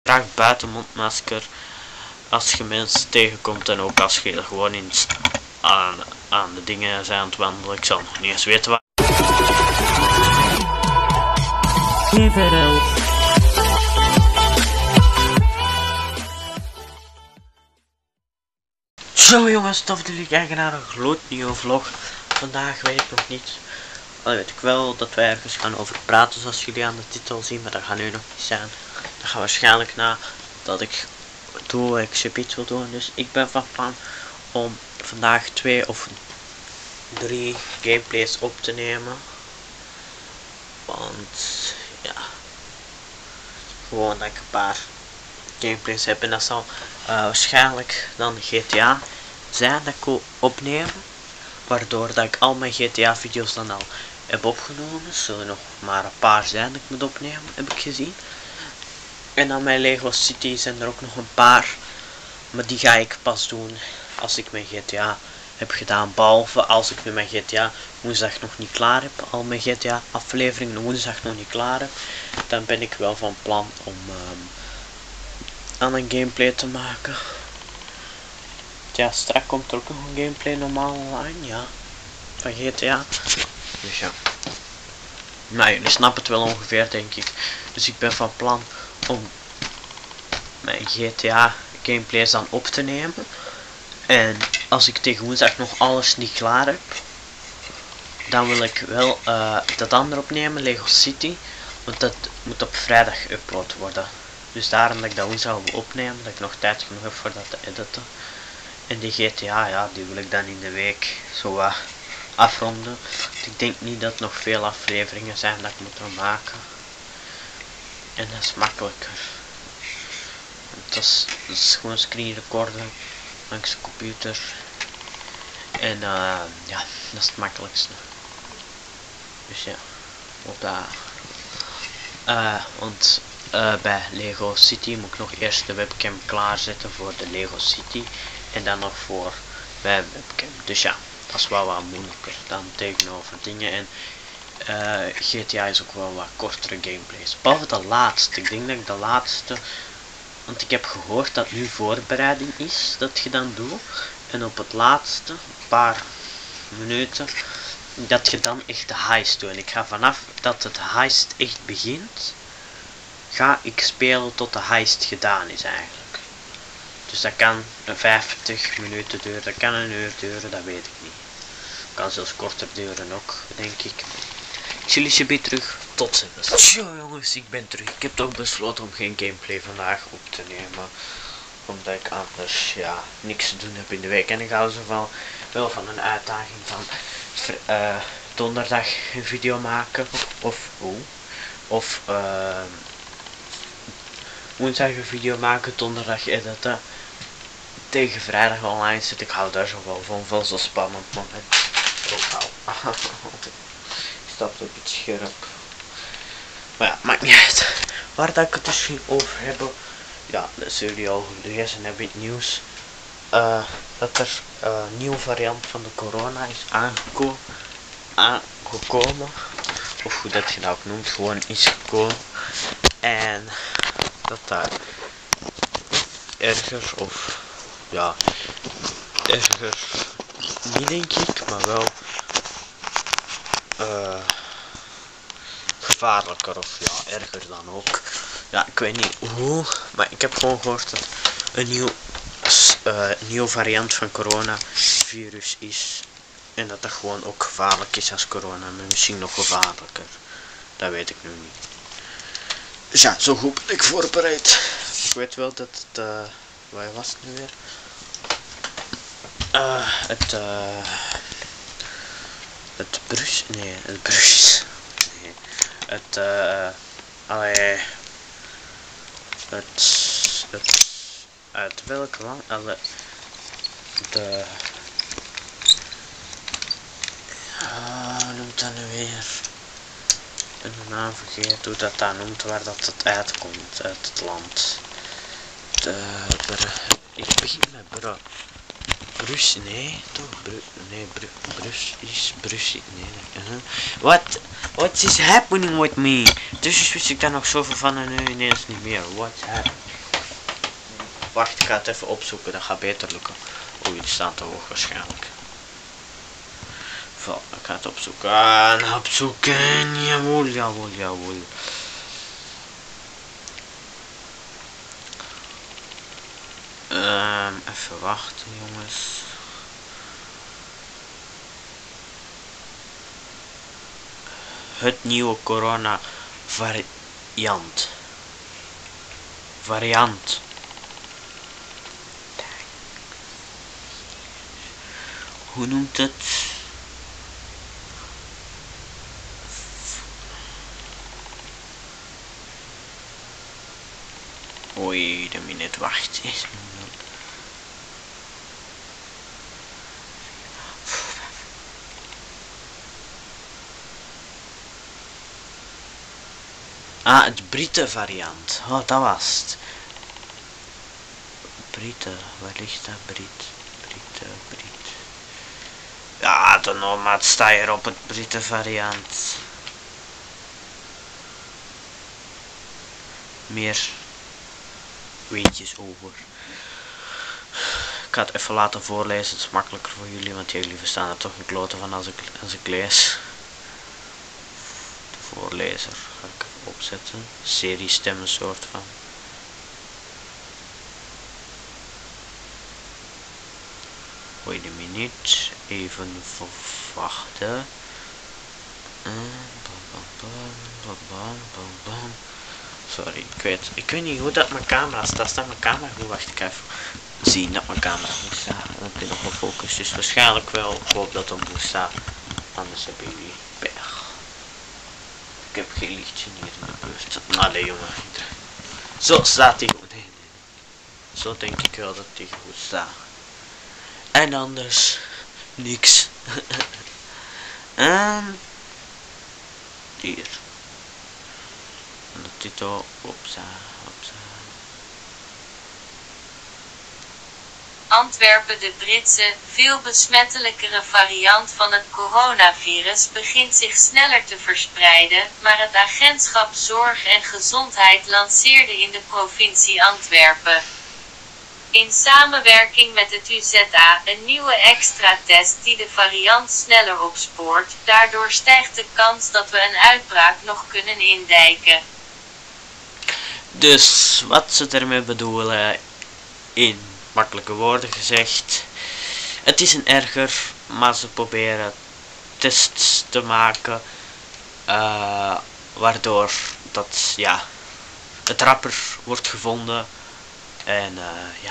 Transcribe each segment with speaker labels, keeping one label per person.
Speaker 1: Draag buitenmondmasker als je mensen tegenkomt en ook als je gewoon aan de dingen zijn aan het wandelen. Ik zal nog niet eens weten waar. Zo jongens, tof dat jullie kijken naar een gloednieuwe vlog. Vandaag weet ik nog niet. Dan weet ik wel dat wij ergens gaan over praten zoals jullie aan de titel zien, maar dat gaat nu nog niet zijn. Dat gaat waarschijnlijk na dat ik doe wat ik zoiets wil doen. Dus ik ben van plan om vandaag 2 of 3 gameplays op te nemen. Want ja, gewoon dat ik een paar gameplays heb en dat zal waarschijnlijk dan GTA zijn dat ik opneem. Waardoor dat ik al mijn GTA video's dan al heb opgenomen. Zullen nog maar een paar zijn dat ik moet opnemen, heb ik gezien. En dan mijn Lego City zijn er ook nog een paar. Maar die ga ik pas doen als ik mijn GTA heb gedaan. Behalve als ik met mijn GTA woensdag nog niet klaar heb. Al mijn GTA afleveringen woensdag nog niet klaar heb. Dan ben ik wel van plan om aan een gameplay te maken. Ja, straks komt er ook nog een gameplay normaal online, ja. Van GTA. Dus ja. Nou, jullie snappen het wel ongeveer, denk ik. Dus ik ben van plan om mijn GTA gameplays dan op te nemen. En als ik tegen woensdag nog alles niet klaar heb, dan wil ik wel dat andere opnemen, Lego City. Want dat moet op vrijdag geüpload worden. Dus daarom dat ik dat woensdag wil opnemen, dat ik nog tijd genoeg heb voor dat te editen. En die GTA, ja, die wil ik dan in de week zo afronden. Ik denk niet dat nog veel afleveringen zijn dat ik moet er maken. En dat is makkelijker. Dat is gewoon screen recorden langs de computer. En ja, dat is het makkelijkste. Dus ja, op dat. Want bij Lego City moet ik nog eerst de webcam klaarzetten voor de Lego City. En dan nog voor bij webcam. Dus ja, dat is wel wat moeilijker dan tegenover dingen. En GTA is ook wel wat kortere gameplays. Behalve de laatste. Ik denk dat ik de laatste. Want ik heb gehoord dat nu voorbereiding is. Dat je dan doet. En op het laatste, een paar minuten. Dat je dan echt de heist doet. En ik ga vanaf dat het heist echt begint. Ga ik spelen tot de heist gedaan is eigenlijk. Dus dat kan 50 minuten duren, dat kan een uur duren, dat weet ik niet. Kan zelfs korter duren ook, denk ik. Ik zie jullie weer terug, tot ziens. Zo jongens, ik ben terug. Ik heb toch besloten om geen gameplay vandaag op te nemen. Omdat ik anders ja, niks te doen heb in de week. En ik hou zo wel van een uitdaging van donderdag een video maken. Of woensdag een video maken, donderdag editen. Tegen vrijdag online zit. Ik hou daar zo wel van. Wel zo spannend moment. Oh, ik stap op het scherp. Maar ja, maakt niet uit. Waar dat ik het dus ging over hebben. Ja, dat zullen jullie al gelezen hebben in het nieuws. Dat er een nieuwe variant van de corona is aangekomen. Of hoe dat je dat ook noemt. Gewoon is gekomen. En dat daar erger of ja, erger niet denk ik, maar wel gevaarlijker of ja, erger dan ook. Ja, ik weet niet hoe, maar ik heb gewoon gehoord dat een nieuwe variant van coronavirus is. En dat dat gewoon ook gevaarlijk is als corona, maar misschien nog gevaarlijker. Dat weet ik nu niet. Dus ja, zo goed ben ik voorbereid. Ik weet wel dat het, waar was het nu weer? Het Bruges, nee, het Bruges, nee, uit welk land, noemt dat nu weer? Ik ben de naam vergeten hoe dat daar noemt, waar dat het uitkomt, uit het land. Ik begin met bro. Brus, nee, toch? Nee, Brus, nee. What is happening with me? Dus wist ik daar nog zoveel van en nu ineens niet meer. What's happening? Wacht, ik ga het even opzoeken, dat gaat beter lukken. Oei, die staan te hoog waarschijnlijk. Ik ga het opzoeken. Opzoeken. Jawohl. Even wachten, jongens. Het nieuwe corona variant. Hoe noemt het? Oei, de minuut, wacht eens. Het Britten variant. Oh, dat was het. Britten, waar ligt dat? Brit. Ja, de nomad sta hier op het Britten variant. Meer weetjes over. Ik ga het even laten voorlezen, het is makkelijker voor jullie, want jullie verstaan er toch een klote van als ik lees. De voorlezer ga ik even opzetten. Serie stemmen soort van. Wait a minute, even wachten. Sorry, ik weet niet hoe dat mijn camera staat. Staat mijn camera goed? Wacht, ik even zien dat mijn camera goed staat. Dat ik nog gefocust is. Waarschijnlijk wel. Ik hoop dat het goed staat. Anders hebben jullie pech. Ik heb geen lichtje hier in de buurt. Allee jongen. Zo staat hij goed. Nee. Zo denk ik wel dat hij goed staat. En anders niks. En hier. En de titel opza.
Speaker 2: Antwerpen. De Britse, veel besmettelijkere variant van het coronavirus begint zich sneller te verspreiden, maar het agentschap Zorg en Gezondheid lanceerde in de provincie Antwerpen, in samenwerking met het UZA, een nieuwe extra test die de variant sneller opspoort. Daardoor stijgt de kans dat we een uitbraak nog kunnen indijken.
Speaker 1: Dus wat ze ermee bedoelen, in makkelijke woorden gezegd, het is een erger, maar ze proberen tests te maken waardoor dat ja het rapper wordt gevonden en ja,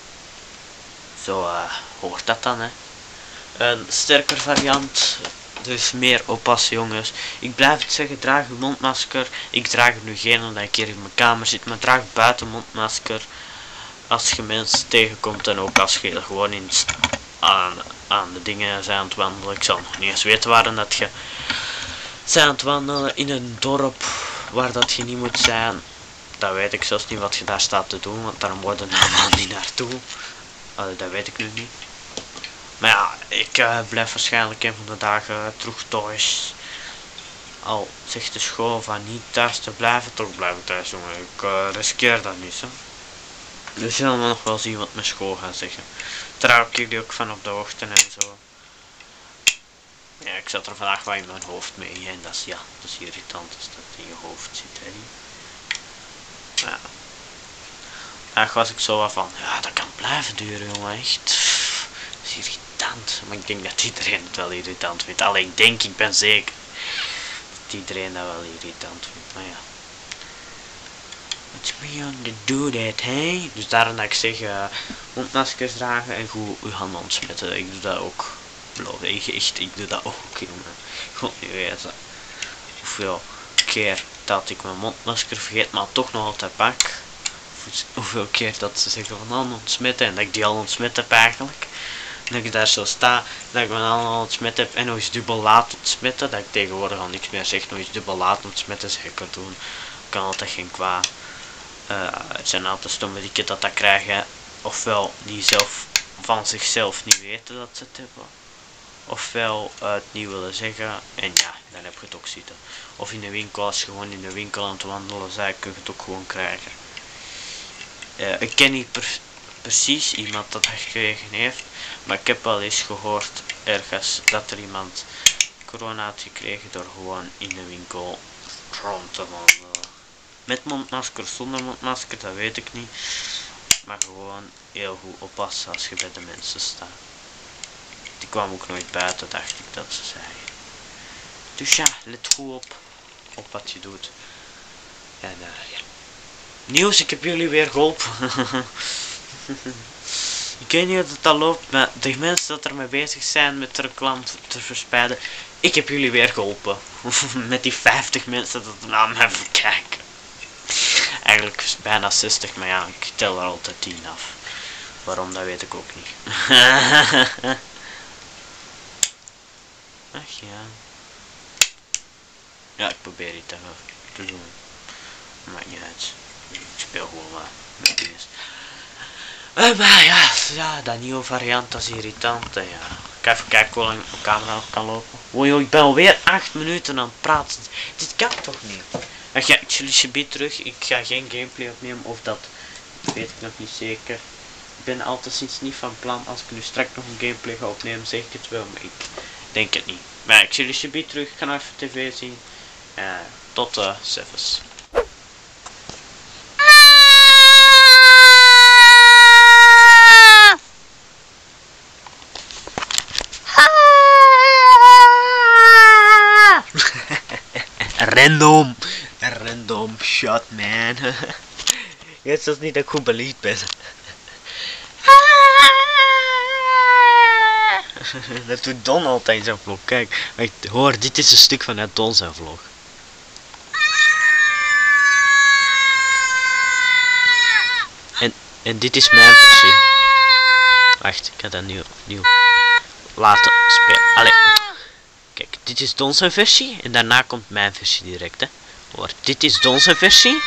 Speaker 1: zo hoort dat dan, hè. Een sterker variant, dus meer oppassen jongens. Ik blijf het zeggen, draag een mondmasker. Ik draag er nu geen omdat ik hier in mijn kamer zit, maar draag buiten mondmasker als je mensen tegenkomt en ook als je gewoon aan de dingen zijn aan het wandelen. Ik zal nog niet eens weten waarom dat je zijn aan het wandelen in een dorp waar dat je niet moet zijn. Dat weet ik zelfs niet wat je daar staat te doen, want daar worden we helemaal niet naartoe. Dat weet ik nu niet. Maar ja, ik blijf waarschijnlijk een van de dagen terug thuis. Al zegt de school van niet thuis te blijven, toch blijven thuis jongen. Ik riskeer dat niet, hè. Dus zullen we nog wel zien wat mijn school gaat zeggen. Trouw ik jullie ook van op de hoogte en zo. Ja, ik zat er vandaag wel in mijn hoofd mee en dat is, ja, dat is irritant als dat in je hoofd zit, hè. Ja. Daar was ik zo wat van, ja, dat kan blijven duren jongen, echt. Dat is irritant, maar ik denk dat iedereen het wel irritant vindt. Alleen ik ben zeker dat iedereen dat wel irritant vindt, maar ja. What's me on to do that, hey? Dus daarom dat ik zeg, mondmaskers dragen en goed uw handen ontsmetten. Ik doe dat ook. Beloof echt, ik doe dat ook, jongen. God niet weten hoeveel keer dat ik mijn mondmasker vergeet, maar toch nog altijd pak. Hoeveel keer dat ze zeggen van handen ontsmetten en dat ik die al ontsmet heb eigenlijk. En dat ik daar zo sta, dat ik mijn handen al ontsmet heb en nog eens dubbel laat ontsmetten. Dat ik tegenwoordig al niks meer zeg, nog eens dubbel laat ontsmetten zeker doen. Kan altijd geen kwaad. Het zijn altijd stomme dikken dat krijgen. Ofwel die zelf van zichzelf niet weten dat ze het hebben. Ofwel het niet willen zeggen. En ja, dan heb je het ook zitten. Of in de winkel, als je gewoon in de winkel aan het wandelen bent, kun je het ook gewoon krijgen. Ik ken niet precies iemand dat gekregen heeft. Maar ik heb wel eens gehoord ergens dat er iemand corona had gekregen door gewoon in de winkel rond te wandelen. Met mondmasker, zonder mondmasker, dat weet ik niet. Maar gewoon heel goed oppassen als je bij de mensen staat. Die kwam ook nooit buiten, dacht ik dat ze zei. Dus ja, let goed op wat je doet. En ja. Nieuws, ik heb jullie weer geholpen. Ik weet niet hoe dat loopt, maar de mensen dat ermee bezig zijn met de reclame te verspreiden. Ik heb jullie weer geholpen. Met die 50 mensen dat naar me even kijken. Eigenlijk is het bijna 60, maar ja, ik tel er altijd 10 af. Waarom, dat weet ik ook niet. Ach ja. Ja, ik probeer iets te doen. Maakt niet uit. Ik speel gewoon wat met dingen. Maar ja, dat nieuwe variant, dat is irritant. Ja. Ik ga even kijken hoe lang mijn camera kan lopen. Wow, ik ben alweer 8 minuten aan het praten. Dit kan toch niet? Ik ga jullie terug. Ik ga geen gameplay opnemen, of dat weet ik nog niet zeker. Ik ben altijd niet van plan. Als ik nu straks nog een gameplay ga opnemen, zeg ik het wel, maar ik denk het niet. Maar ik zie jullie terug. Ik ga nog even tv zien. Tot zelfs. Random shot, man. Het is niet dat ik goed beliefd ben. Dat doet Don altijd in zijn vlog. Kijk, hoor, dit is een stuk van het Don zijn vlog. En dit is mijn versie. Wacht, ik ga dat nieuw laten spelen. Allee. Kijk, dit is Don zijn versie en daarna komt mijn versie direct, hè. Hoor, dit is Don zijn versie.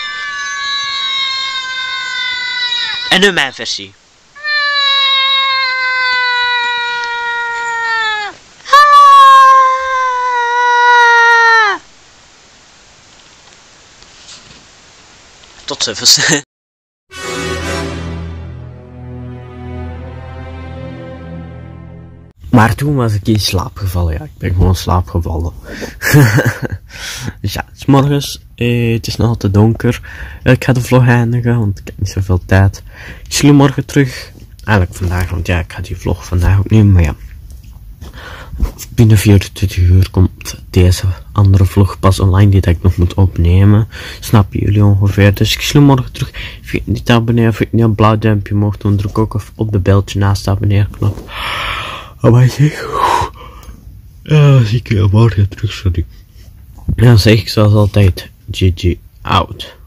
Speaker 1: En nu mijn versie. Tot ziens. Maar toen was ik in slaap gevallen, ja, ik ben gewoon slaapgevallen. Dus ja, het is morgens, het is nog altijd donker. Ik ga de vlog eindigen, want ik heb niet zoveel tijd. Ik zie jullie morgen terug. Eigenlijk vandaag, want ja, ik ga die vlog vandaag opnemen, maar ja. Binnen 24 uur komt deze andere vlog pas online, die dat ik nog moet opnemen. Snappen jullie ongeveer. Dus ik zie jullie morgen terug. Vergeet niet te abonneren, vergeet niet een blauw duimpje omhoog doen. Druk ook op de belltje naast de abonneerknop. Maar zeg, zie ik je morgen terug, sorry. Dan zeg ik zoals altijd, GG out.